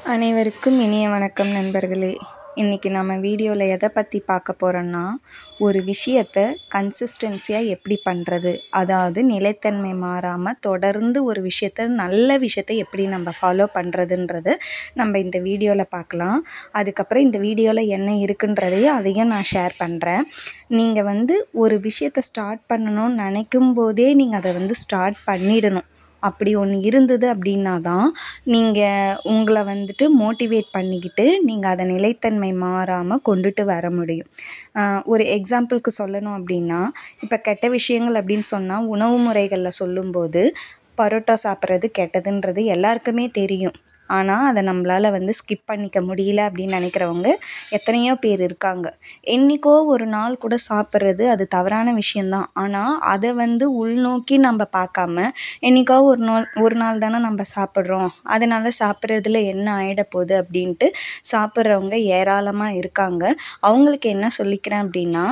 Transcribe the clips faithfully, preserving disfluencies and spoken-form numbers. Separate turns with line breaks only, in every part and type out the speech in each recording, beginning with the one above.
அனைவருக்கும் இனிய வணக்கம் நண்பர்களே. இன்றைக்கி நம்ம வீடியோவில் எதை பற்றி பார்க்க போகிறோன்னா, ஒரு விஷயத்தை கன்சிஸ்டன்சியாக எப்படி பண்ணுறது, அதாவது நிலைத்தன்மை மாறாமல் தொடர்ந்து ஒரு விஷயத்தை நல்ல விஷயத்தை எப்படி நம்ம ஃபாலோ பண்ணுறதுன்றது நம்ம இந்த வீடியோவில் பார்க்கலாம். அதுக்கப்புறம் இந்த வீடியோவில் என்ன இருக்குன்றதையும் அதையும் நான் ஷேர் பண்ணுறேன். நீங்கள் வந்து ஒரு விஷயத்தை ஸ்டார்ட் பண்ணணும்னு நினைக்கும் போதே நீங்கள் அதை வந்து ஸ்டார்ட் பண்ணிடணும். அப்படி ஒன்று இருந்தது அப்படின்னா தான் நீங்கள் உங்களை வந்துட்டு மோட்டிவேட் பண்ணிக்கிட்டு நீங்கள் அதை நிலைத்தன்மை மாறாமல் கொண்டுட்டு வர முடியும். ஒரு எக்ஸாம்பிளுக்கு சொல்லணும் அப்படின்னா, இப்போ கெட்ட விஷயங்கள் அப்படின்னு சொன்னால் உணவு முறைகளில் சொல்லும்போது பரோட்டா சாப்பிட்றது கெட்டதுன்றது எல்லாருக்குமே தெரியும். ஆனால் அதை நம்மளால் வந்து ஸ்கிப் பண்ணிக்க முடியல அப்படின்னு நினைக்கிறவங்க எத்தனையோ பேர் இருக்காங்க. என்றைக்கோ ஒரு நாள் கூட சாப்பிட்றது அது தவறான விஷயந்தான். ஆனால் அதை வந்து உள்நோக்கி நம்ம பார்க்காம என்றைக்கோ ஒரு நாள் ஒரு நாள் தானே நம்ம சாப்பிட்றோம், அதனால் சாப்பிட்றதுல என்ன ஆகிட போகுது அப்படின்ட்டு சாப்பிட்றவங்க ஏராளமாக இருக்காங்க. அவங்களுக்கு என்ன சொல்லிக்கிறேன் அப்படின்னா,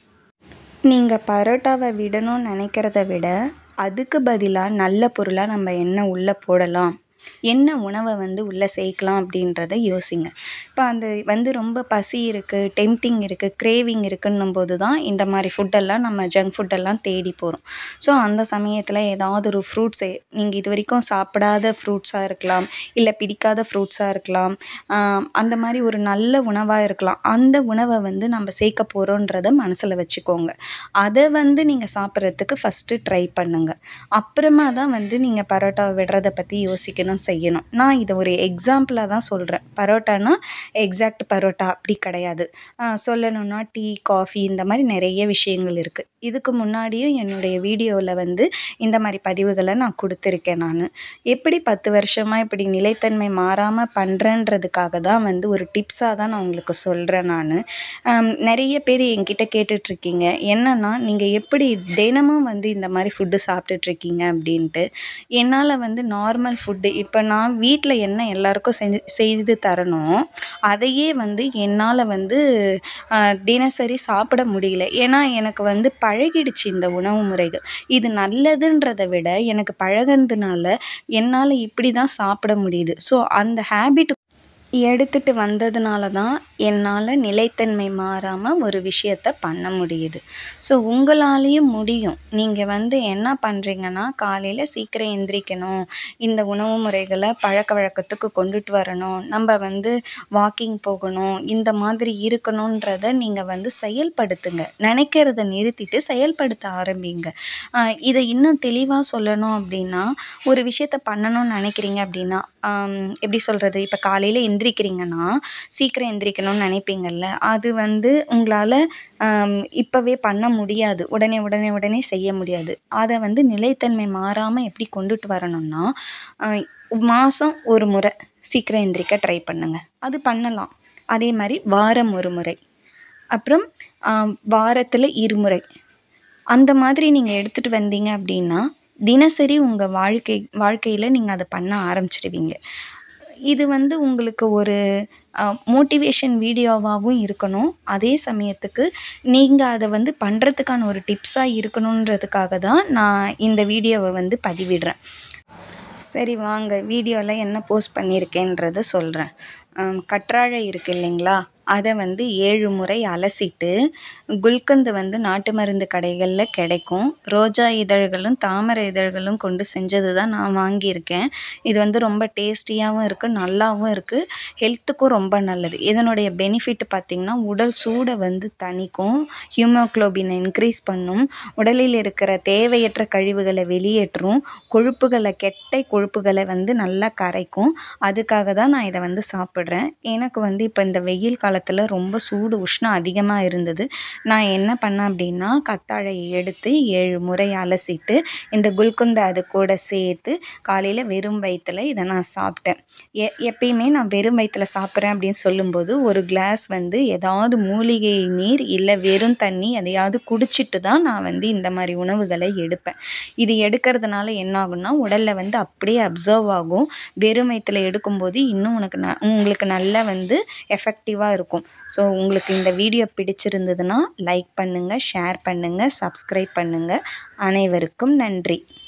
நீங்கள் பரோட்டாவை விடணும்னு நினைக்கிறத விட அதுக்கு பதிலாக நல்ல பொருளாக நம்ம என்ன உள்ளே போடலாம், என்ன உணவை வந்து உள்ளே சேர்க்கலாம் அப்படின்றத யோசிங்க. இப்போ அந்த வந்து ரொம்ப பசி இருக்குது, டெம்ப்டிங் இருக்குது, க்ரேவிங் இருக்குன்னும் போது தான் இந்த மாதிரி ஃபுட்டெல்லாம் நம்ம ஜங்க் ஃபுட்டெல்லாம் தேடி போகிறோம். ஸோ அந்த சமயத்தில் ஏதாவது ஒரு ஃப்ரூட்ஸை நீங்கள் இது வரைக்கும் சாப்பிடாத ஃப்ரூட்ஸாக இருக்கலாம், இல்லை பிடிக்காத ஃப்ரூட்ஸாக இருக்கலாம், அந்த மாதிரி ஒரு நல்ல உணவாக இருக்கலாம். அந்த உணவை வந்து நம்ம சேர்க்க போகிறோன்றத மனசில் வச்சுக்கோங்க. அதை வந்து நீங்கள் சாப்பிட்றதுக்கு ஃபஸ்ட்டு ட்ரை பண்ணுங்கள். அப்புறமா தான் வந்து நீங்கள் பரோட்டாவை விடுறதை பற்றி யோசிக்கணும், செய்யணும். நான் இதை ஒரு எக்ஸாம்பிளாக தான் சொல்கிறேன். பரோட்டானா எக்ஸாக்ட் பரோட்டா அப்படி கிடையாது. சொல்லணும்னா டீ, காஃபி இந்த மாதிரி நிறைய விஷயங்கள் இருக்குது. இதுக்கு முன்னாடியும் என்னுடைய வீடியோவில் வந்து இந்த மாதிரி பதிவுகளை நான் கொடுத்துருக்கேன். நான் எப்படி பத்து வருஷமாக இப்படி நிலைத்தன்மை மாறாமல் பண்ணுறேன்றதுக்காக தான் வந்து ஒரு டிப்ஸாக தான் நான் உங்களுக்கு சொல்கிறேன். நான் நிறைய பேர் என்கிட்ட கேட்டுட்ருக்கீங்க, என்னென்னா நீங்கள் எப்படி தினமும் வந்து இந்த மாதிரி ஃபுட்டு சாப்பிட்டுட்ருக்கீங்க அப்படின்ட்டு. என்னால் வந்து நார்மல் ஃபுட்டு இப்போ நான் வீட்டில் என்ன எல்லாருக்கும் செஞ்சு செய்து தரணும், அதையே வந்து என்னால் வந்து தினசரி சாப்பிட முடியல. ஏன்னா எனக்கு வந்து பழகிடுச்சு இந்த உணவு முறைகள். இது நல்லதுன்றதை விட எனக்கு பழகினதுனால என்னால் இப்படி தான் சாப்பிட முடியுது. ஸோ அந்த ஹேபிட் எடுத்துகிட்டு வந்ததுனால தான் என்னால் நிலைத்தன்மை மாறாமல் ஒரு விஷயத்தை பண்ண முடியுது. ஸோ உங்களாலேயும் முடியும். நீங்கள் வந்து என்ன பண்ணுறீங்கன்னா, காலையில் சீக்கிரம் எந்திரிக்கணும், இந்த உணவு முறைகளை பழக்க வழக்கத்துக்கு கொண்டுட்டு வரணும், நம்ம வந்து வாக்கிங் போகணும், இந்த மாதிரி இருக்கணுன்றதை நீங்கள் வந்து செயல்படுத்துங்க. நினைக்கிறத நிறுத்திட்டு செயல்படுத்த ஆரம்பிங்க. இதை இன்னும் தெளிவாக சொல்லணும் அப்படின்னா, ஒரு விஷயத்தை பண்ணணும்னு நினைக்கிறீங்க அப்படின்னா, எப்படி சொல்கிறது, இப்போ காலையில் எந்திரிக்கிறீங்கன்னா சீக்கிரம் எந்திரிக்கணும்னு நினைப்பீங்கள்ல, அது வந்து உங்களால் இப்போவே பண்ண முடியாது, உடனே உடனே உடனே செய்ய முடியாது. அதை வந்து நிலைத்தன்மை மாறாமல் எப்படி கொண்டுட்டு வரணும்னா, மாதம் ஒரு முறை சீக்கிரம் எந்திரிக்க ட்ரை பண்ணுங்கள். அது பண்ணலாம். அதே மாதிரி வாரம் ஒரு முறை, அப்புறம் வாரத்தில் இருமுறை, அந்த மாதிரி நீங்கள் எடுத்துகிட்டு வந்தீங்க அப்படின்னா தினசரி உங்கள் வாழ்க்கை வாழ்க்கையில் நீங்கள் அதை பண்ண ஆரம்பிச்சிடுவீங்க. இது வந்து உங்களுக்கு ஒரு மோட்டிவேஷன் வீடியோவாகவும் இருக்கணும், அதே சமயத்துக்கு நீங்கள் அதை வந்து பண்ணுறதுக்கான ஒரு டிப்ஸாக இருக்கணுன்றதுக்காக தான் நான் இந்த வீடியோவை வந்து பதிவிடுறேன். சரி வாங்க, வீடியோவில் என்ன போஸ்ட் பண்ணியிருக்கேன்றதை சொல்கிறேன். கற்றாழை இருக்குது இல்லைங்களா, அதை வந்து ஏழு முறை அலசிட்டு, குல்கந்து வந்து நாட்டு மருந்து கடைகளில் கிடைக்கும், ரோஜா இதழ்களும் தாமரை இதழ்களும் கொண்டு செஞ்சது தான் நான் வாங்கியிருக்கேன். இது வந்து ரொம்ப டேஸ்டியாகவும் இருக்குது, நல்லாவும் இருக்குது, ஹெல்த்துக்கும் ரொம்ப நல்லது. இதனுடைய பெனிஃபிட் பார்த்திங்கன்னா, உடல் சூடை வந்து தணிக்கும், ஹீமோக்ளோபினை இன்க்ரீஸ் பண்ணும், உடலில் இருக்கிற தேவையற்ற கழிவுகளை வெளியேற்றும், கொழுப்புகளை கெட்ட கொழுப்புகளை வந்து நல்லா கரைக்கும். அதுக்காக தான் நான் இதை வந்து சாப்பிட்றேன். எனக்கு வந்து இப்போ இந்த வெயில் கால ரொம்ப சூடு உஷ்ணம் அதிகமாக இருந்தது. நான் என்ன பண்ணேன் அப்படின்னா, கத்தாழையை எடுத்து ஏழு முறை அலசிட்டு இந்த குல்கந்தை அது கூட சேர்த்து காலையில் வெறும் வயிற்றில் இதை நான் சாப்பிட்டேன். எ எப்பயுமே நான் வெறும் வயிற்றில் சாப்பிட்றேன் அப்படின்னு சொல்லும்போது ஒரு கிளாஸ் வந்து ஏதாவது மூலிகை நீர் இல்லை வெறும் தண்ணி எதையாவது குடிச்சிட்டு தான் நான் வந்து இந்த மாதிரி உணவுகளை எடுப்பேன். இது எடுக்கிறதுனால என்ன ஆகும்னா, உடலில் வந்து அப்படியே அப்சர்வ் ஆகும். வெறும் வயிற்றில் எடுக்கும்போது இன்னும் உனக்கு ந உங்களுக்கு நல்லா வந்து எஃபெக்டிவாக இருக்கும். ஸோ உங்களுக்கு இந்த வீடியோ பிடிச்சிருந்ததுன்னா லைக் பண்ணுங்கள், ஷேர் பண்ணுங்கள், சப்ஸ்கிரைப் பண்ணுங்கள். அனைவருக்கும் நன்றி.